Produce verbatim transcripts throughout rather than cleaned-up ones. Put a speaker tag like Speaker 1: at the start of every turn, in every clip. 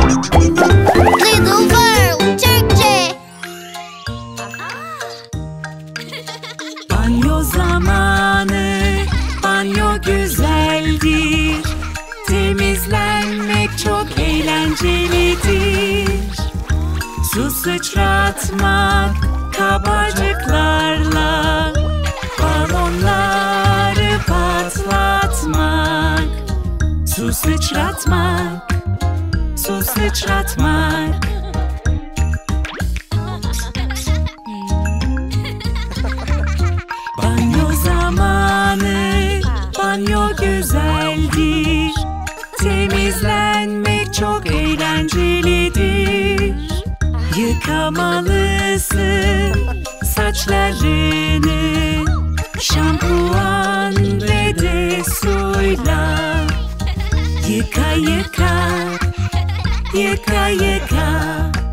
Speaker 1: Little World Türkçe.
Speaker 2: Banyo zamanı, banyo güzeldir. Temizlenmek çok eğlencelidir. Su sıçratmak kabarcıklarla, balonları patlatmak. Su sıçratmak, su sıçratmak. Banyo zamanı, banyo güzeldir. Temizlenmek çok eğlencelidir. Yıkamalısın saçlarını, şampuan ve de suyla. Yıka yıka, yıka yıka.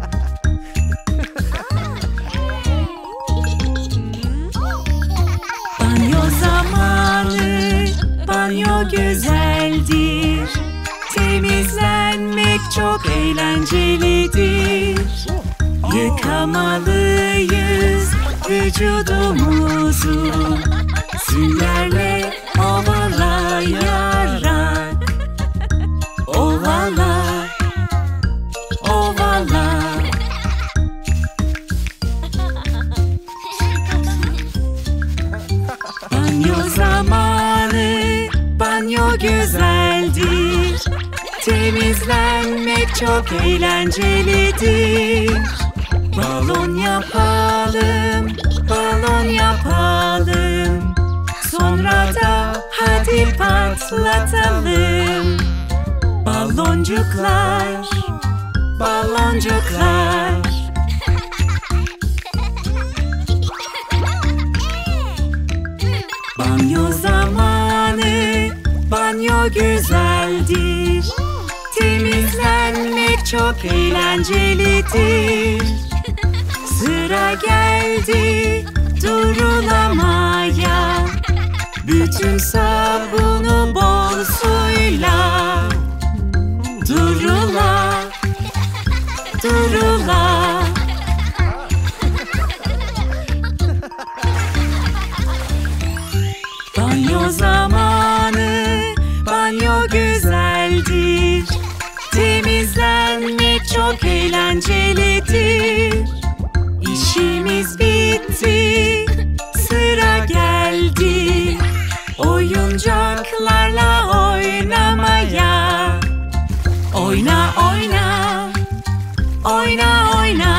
Speaker 2: Banyo zamanı, banyo güzeldir. Temizlenmek çok eğlencelidir. Yıkamalıyız vücudumuzu, süngerle ovalayarak. Ovala, ovala. Banyo zamanı, banyo güzeldir. Temizlenmek çok eğlencelidir. Balon yapalım, balon yapalım. Sonra da hadi patlatalım. Baloncuklar, baloncuklar. Banyo zamanı, banyo güzeldir. Temizlenmek çok eğlencelidir. Sıra geldi durulamaya. Bütün sabunu bol suyla. Durula, durula. Banyo zamanı, banyo güzeldir. Temizlenmek çok eğlencelidir. İşimiz bitti, sıra geldi oyuncaklarla oynamaya. Oyna oyna, oyna oyna.